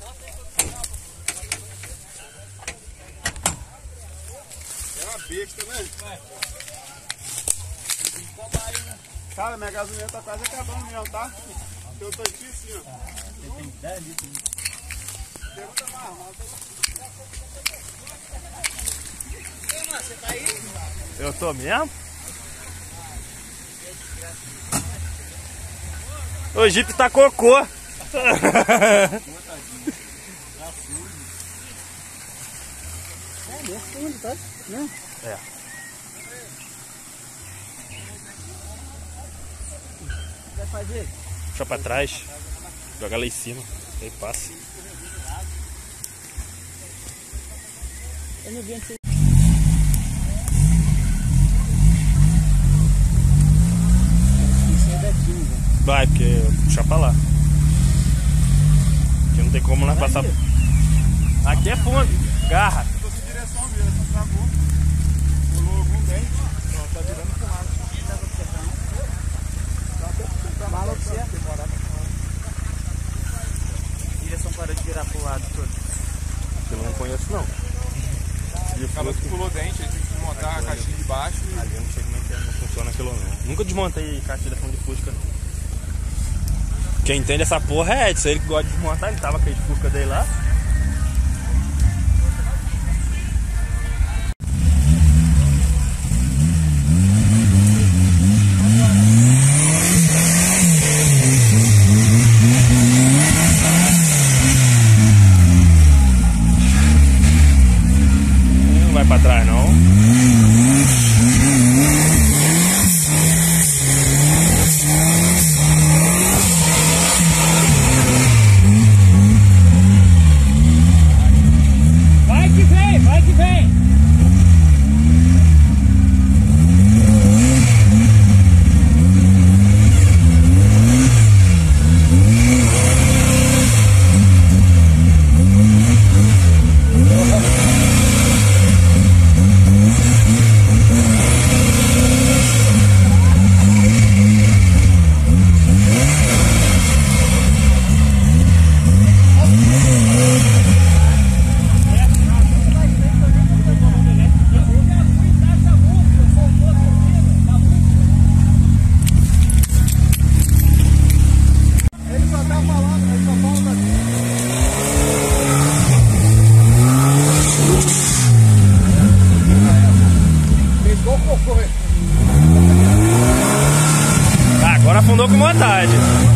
É uma besta, né? Cara, minha gasolina tá quase acabando mesmo, tá? Eu tô aqui assim, ó. Você tem 10 litros. Pergunta mais, Você tá aí? Eu tô mesmo? O Jeep tá cocô. É mesmo, fundo, tá? Não? É. Vai fazer? Puxa pra trás. Joga lá em cima. Aí passa. Eu não vi onde você... Isso é daqui, velho. Vai, porque puxa pra lá. Aqui não tem como nós passar. Aqui é fundo. Garra. eu tô sem direção mesmo, travou. Pulou algum dente. Ó, tá virando fumaça. Fala pra você. Direção parou de virar pro lado todo. Eu não conheço não. E o Acabou que pulou dente, aí tem que desmontar a caixinha de baixo. ali eu não sei como é que é, não funciona aquilo não. Nunca desmontei caixa de som de Fusca não. Quem entende essa porra é Edson, ele que gosta de desmontar, ele tava com a Fusca dele lá. Não vai pra trás não. Vai que vem, vai que vem! Ele só tá falando, ele só fala assim. Pegou o cocô, velho. Ah, agora afundou com vontade.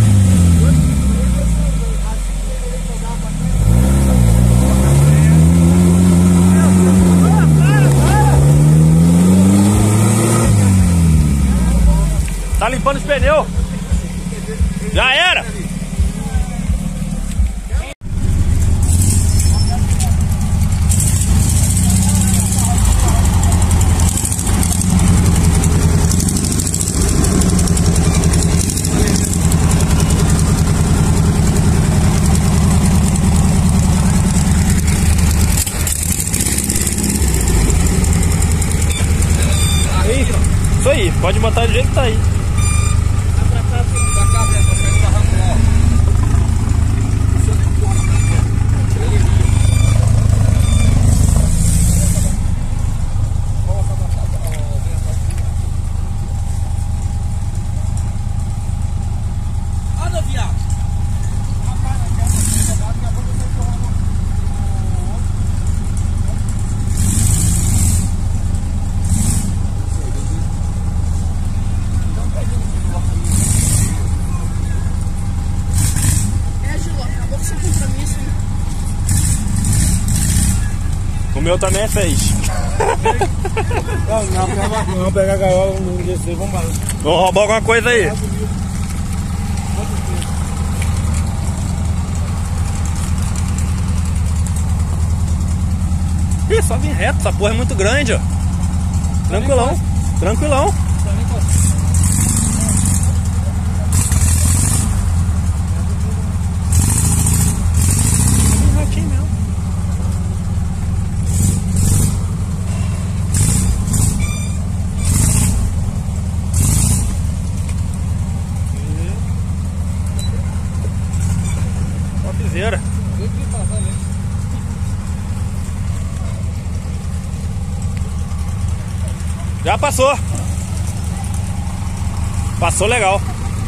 Tá limpando os pneus. Já era. Isso aí, pode botar do jeito que tá aí. Olha, viado! O meu também é fez. Vamos pegar a gaiola, vamos descer, vamos lá. Vamos roubar alguma coisa aí. Ih, só vem reto, essa porra é muito grande, ó. Tranquilão, tranquilão. Aqui mesmo. Topzera. Já passou. Passou legal.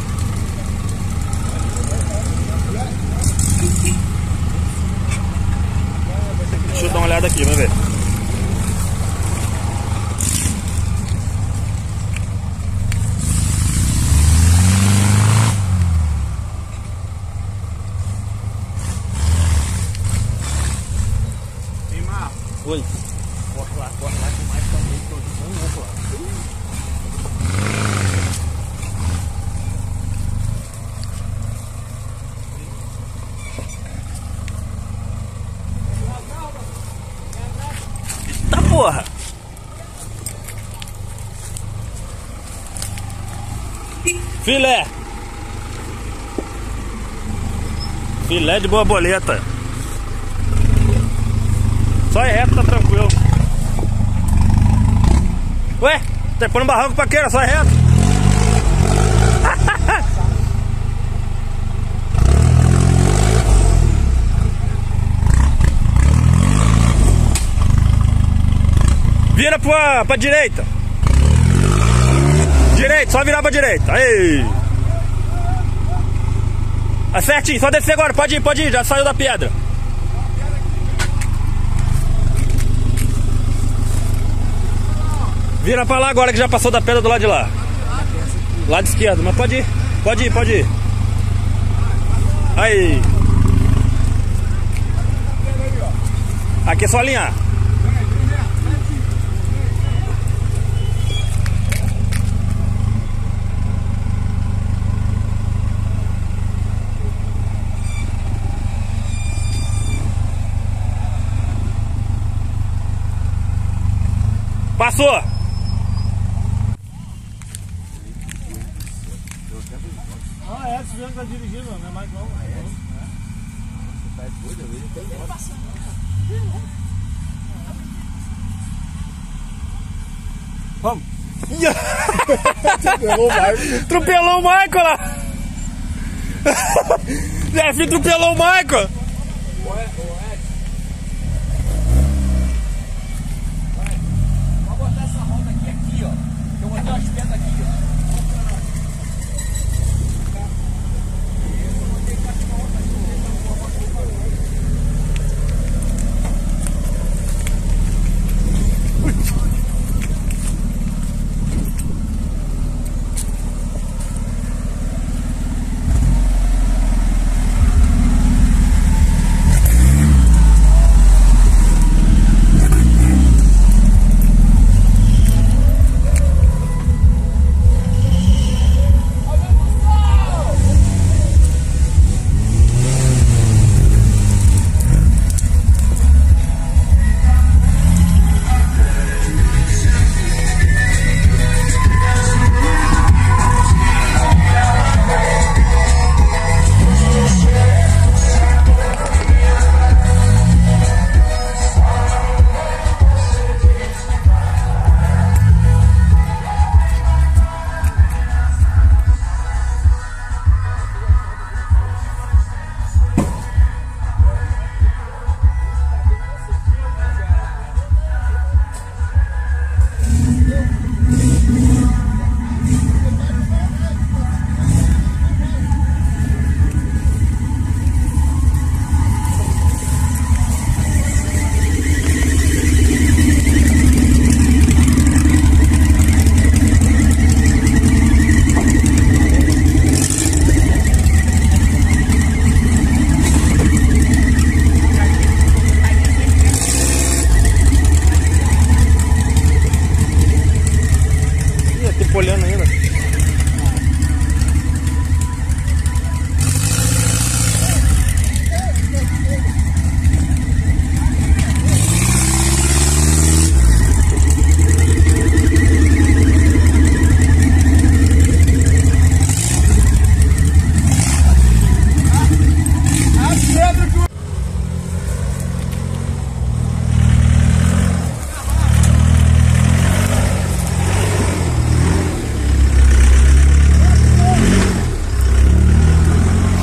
Deixa eu dar uma olhada aqui, vamos ver. Oi. Corre lá que mais também tô de novo lá. Eita porra! Filé! Filé de borboleta. Só é reto, tá tranquilo. Ué, tá pondo barranco pra queira, só é reto. Vira pra direita. Direita, só virar pra direita. Aí. É certinho, só descer agora, pode ir, já saiu da pedra. Vira pra lá agora que já passou da pedra do lado de lá. Lado esquerdo, mas pode ir. Aí. Aqui é só alinhar. Passou! Ah, é, se vê que tá dirigindo, não é mais não. Você tá doido, eu vejo que ele passando. Vamos! Atropelou o Michael lá! Jeff atropelou o Michael! Vamos botar essa roda aqui, ó. Eu botei umas pedras aqui, ó. Olhando ainda.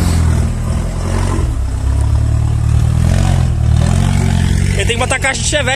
Tem que botar a caixa de Chevette.